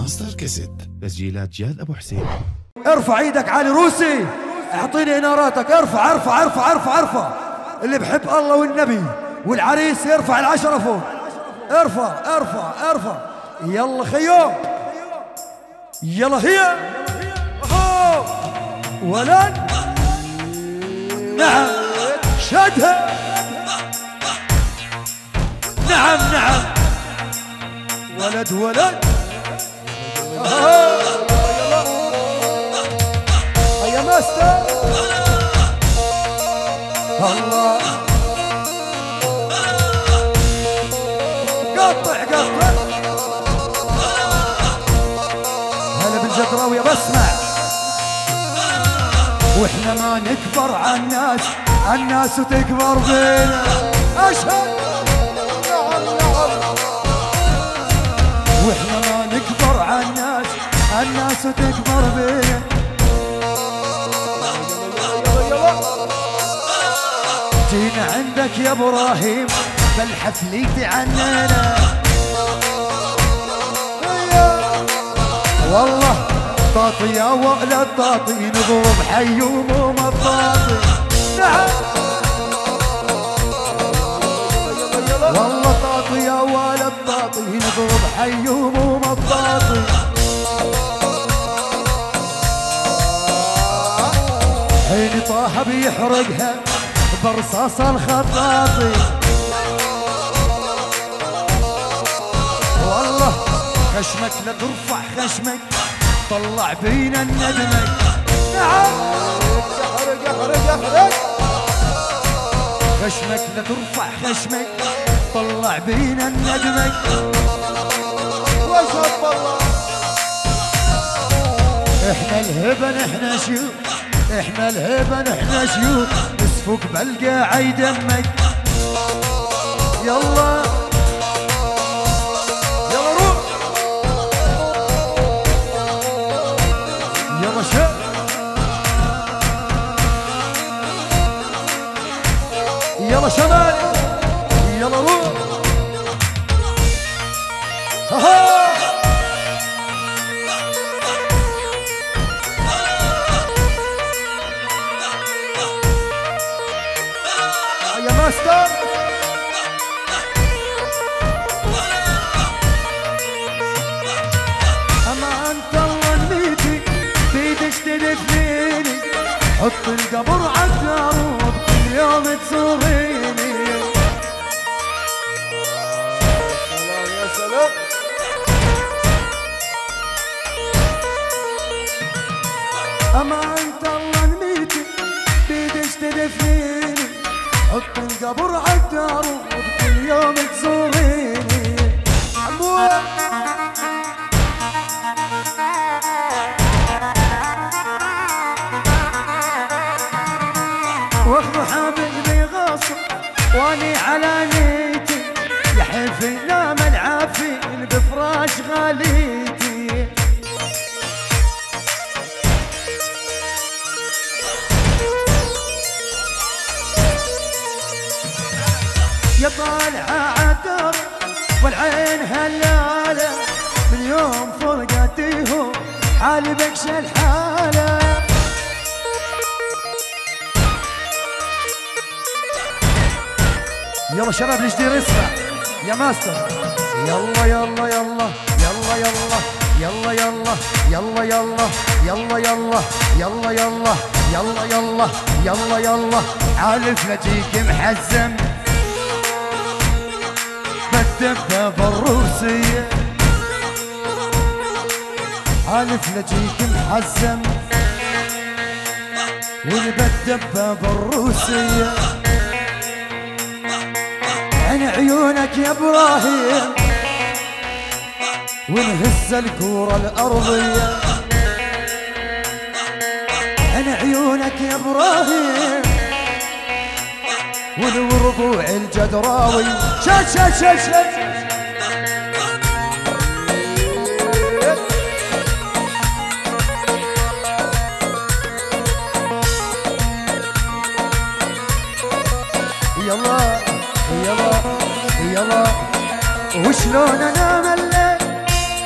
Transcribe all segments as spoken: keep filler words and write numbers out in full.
ماستر كاسيت، تسجيلات جاد ابو حسين. ارفع ايدك علي روسي، اعطيني اناراتك. ارفع ارفع ارفع ارفع ارفع. اللي بحب الله والنبي والعريس يرفع العشرة فوق. ارفع ارفع ارفع. يلا خيو، يلا هي اهو ولد. نعم شدها. نعم نعم ولد ولد. يا ماستر الله. قطع قطع. هلا بالجدراوية بسمع. واحنا ما نكبر عالناس، الناس وتكبر بينا. اشهد. نعم نعم. واحنا ما نكبر عالناس، الناس وتكبر بينا. جينا عندك يا ابراهيم بالحفلة تعنينا. والله طاطي يا ولد طاطي، نضرب حيوم ومطاطي. نعم والله طاطي يا ولد طاطي، نضرب حيوم ومطاطي. حين طه بيحرقها برصاص الخطاطي. والله خشمك لا ترفع خشمك، طلع بينا الندمك. نعم احرق احرق احرق. خشمك لا ترفع خشمك، طلع بينا الندمك. واشهد بالله. احنا الهبن احنا شيوخ، احنا الهبن احنا شيوخ، نسفك بالقاع يدمك. يلا يلا روح. يلا شا يلا شمال. يلا روح. ها يا ماستر. اما انت الله نميتي بيدك تدفنيني، حط القبر عالدار كل يوم تزوريني. يا سلام. اما انت الله نميتي بيدك تدفنيني، حط القبر عالدار وكل يوم تزوريني. عمو واخذوا حبيبي غاصب واني على نيتي، يحف نام العافين بفراش غاليتي. يا طالعة عالدار والعين هلالة، من يوم فرقتيهم حالي بكشى الحالة. يلا شباب الجدير اسمع يا ماستر. يلا يلا يلا يلا يلا يلا يلا يلا يلا يلا يلا يلا يلا يلا يلا يلا يلا. عالف لجيك محزم بالدبابة الروسية. عالف لجيك محزم والبالدبابة الروسية. عين عيونك يا ابراهيم ونهز الكورة الارضية. عين عيونك يا ابراهيم والربوع الجدراوي. شد شد شد شد. يلا يلا يلا. وشلون انا مليت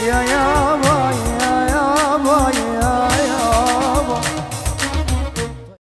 يا يا